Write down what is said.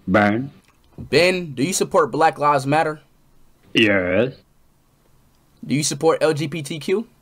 Ben? Ben, do you support Black Lives Matter? Yes. Do you support LGBTQ?